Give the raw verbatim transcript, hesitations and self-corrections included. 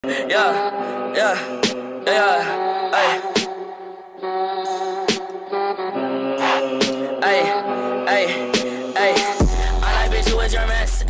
Yeah, yeah, yeah, ay, ay, ay, ay. I like bitch who is your mess.